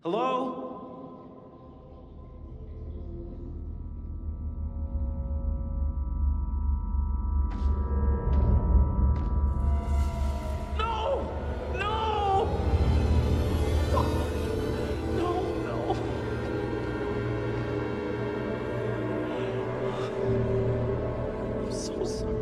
Hello? No! No! No, no. I'm so sorry.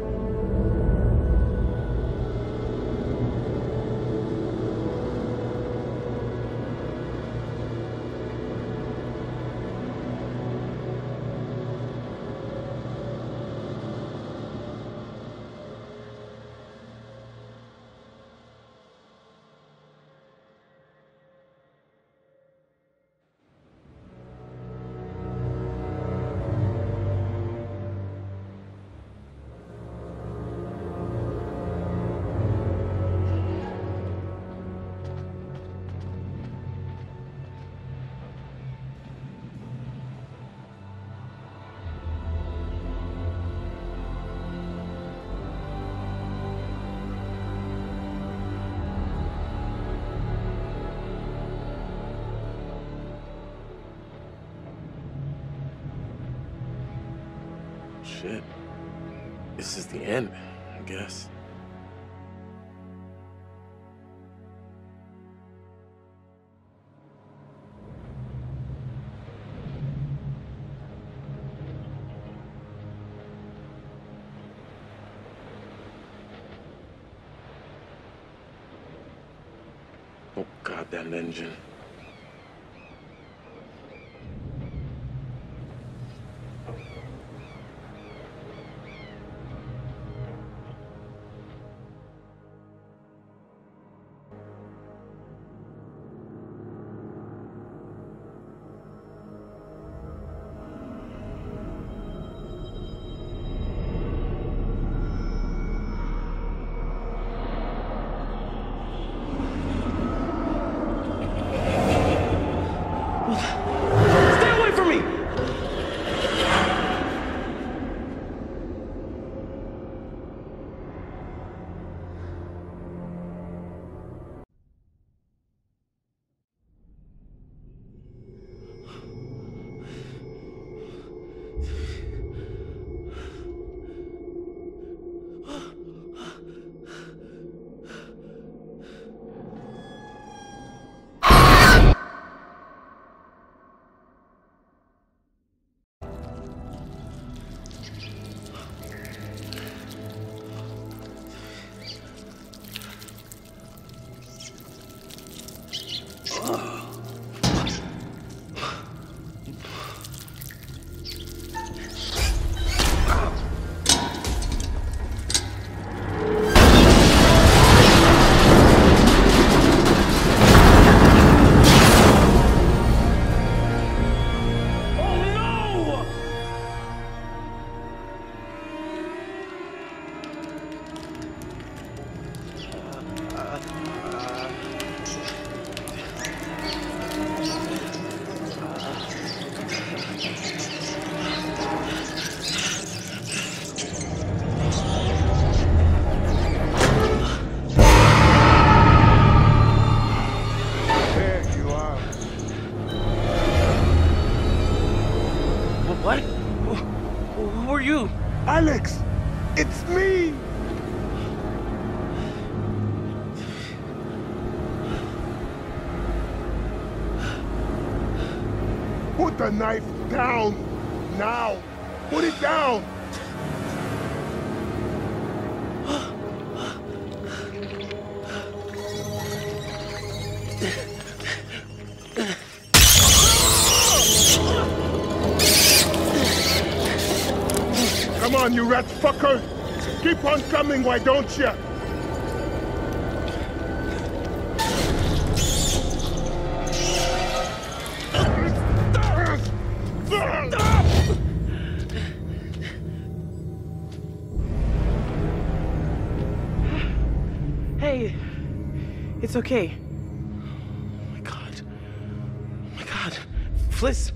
Shit. This is the end, I guess. Oh, goddamn engine. Stay away from me! What? Who are you? Alex! It's me! Put the knife down! Now! Put it down! Come on, you rat fucker! Keep on coming, why don't you? Hey, it's okay. Oh my God. Oh my God. Fliss.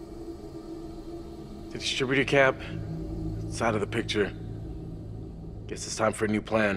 The distributor cap, side of the picture. Guess it's time for a new plan.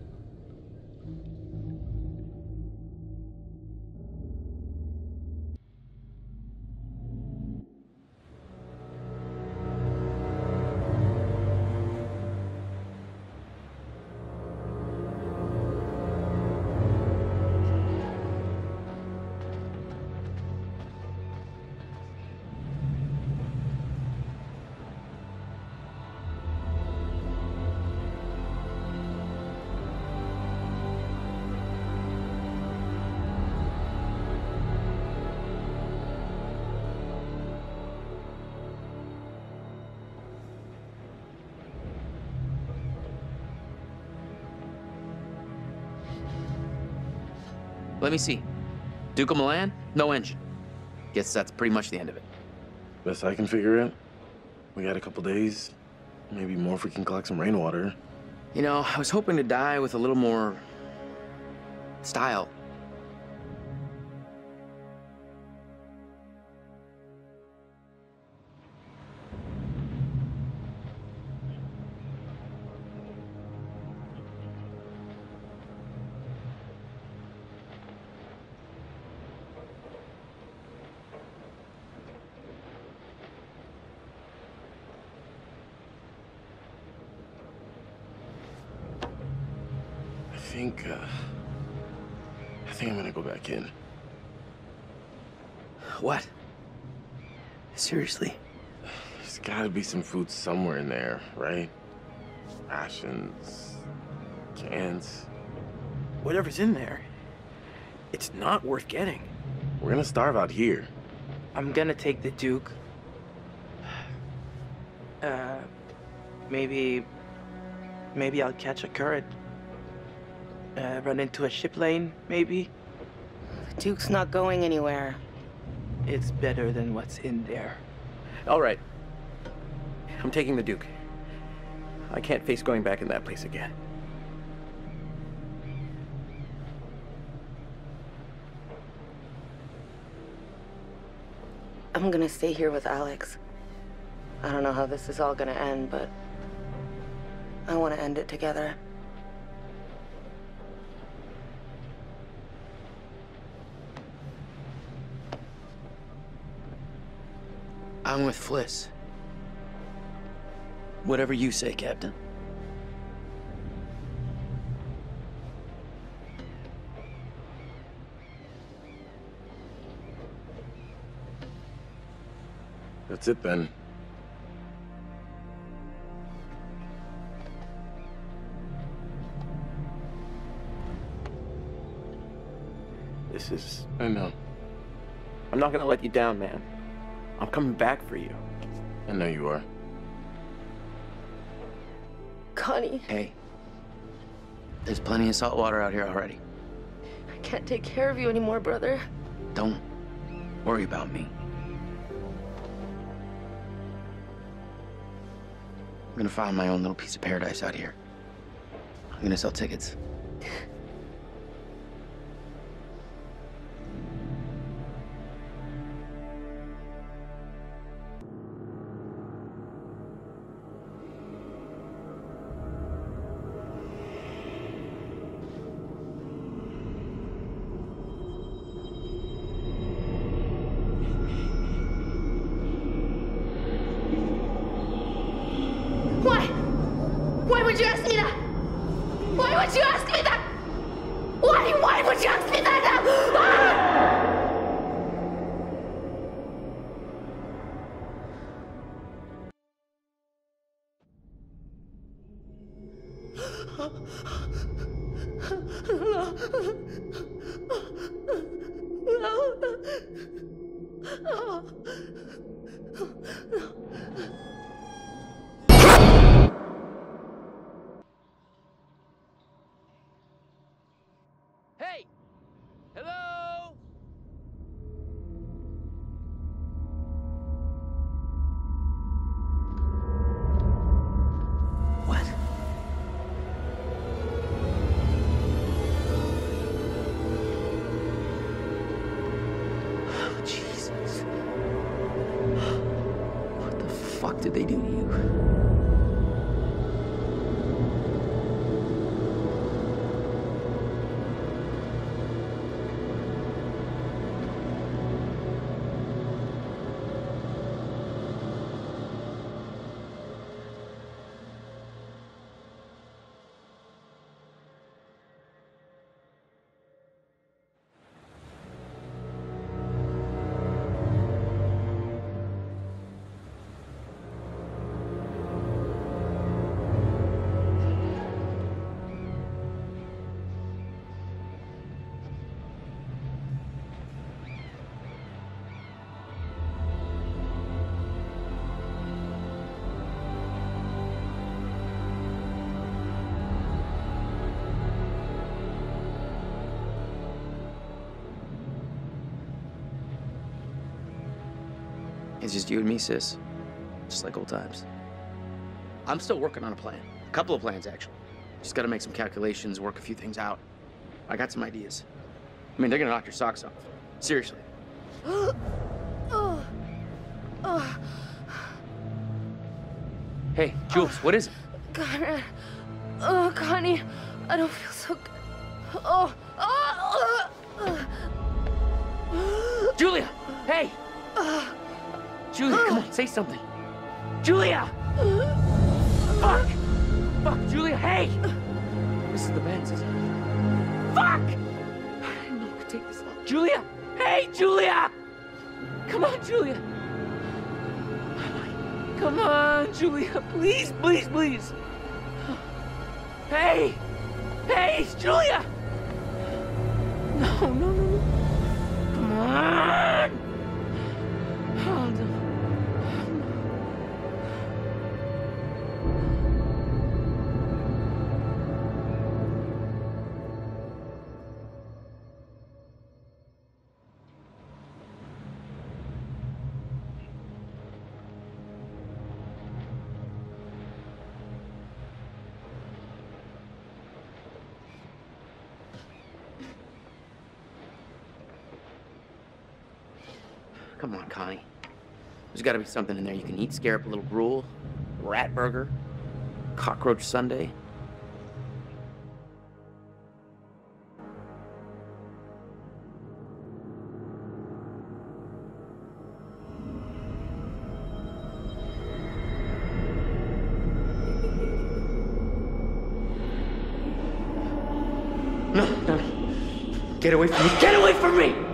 Let me see. Duke of Milan? No engine. Guess that's pretty much the end of it. Best I can figure it. We got a couple days. Maybe more if we can collect some rainwater. You know, I was hoping to die with a little more style. I think I'm gonna go back in. What? Seriously? There's gotta be some food somewhere in there, right? Rations, cans. Whatever's in there, it's not worth getting. We're gonna starve out here. I'm gonna take the Duke. Maybe I'll catch a current. Run into a ship lane, maybe. The Duke's not going anywhere. It's better than what's in there. All right. I'm taking the Duke. I can't face going back in that place again. I'm gonna stay here with Alex. I don't know how this is all gonna end, but I want to end it together. I'm with Fliss. Whatever you say, Captain. That's it then. This is... I know. I'm not gonna let you down, man. I'm coming back for you. I know you are. Connie, Hey. There's plenty of salt water out here already. I can't take care of you anymore, brother. Don't worry about me. I'm gonna find my own little piece of paradise out here. I'm gonna sell tickets. Why? Why would you ask me that? Why would you ask me that? Why would you ask me that? Hey! Hello? What? Oh, Jesus. What the fuck did they do to you? It's just you and me, sis. Just like old times. I'm still working on a plan. A couple of plans, actually. Just gotta make some calculations, work a few things out. I got some ideas. I mean, they're gonna knock your socks off. Seriously. Hey, Jules, what is it? Conrad. Oh, Connie. I don't feel so good. Julia! Hey! Julia, come on, say something. Julia! Fuck! Fuck, Julia, hey! This is the Benz, isn't it? Fuck! I didn't know I could take this long. Julia! Hey, Julia! Come on, Julia! Come on, Julia, please, please, please! Hey! Hey, it's Julia! No, no, no, no. Come on! Oh, no. Come on, Connie. There's got to be something in there you can eat. Scare up a little gruel, rat burger, cockroach sundae. No, no. Get away from me. Get away from me!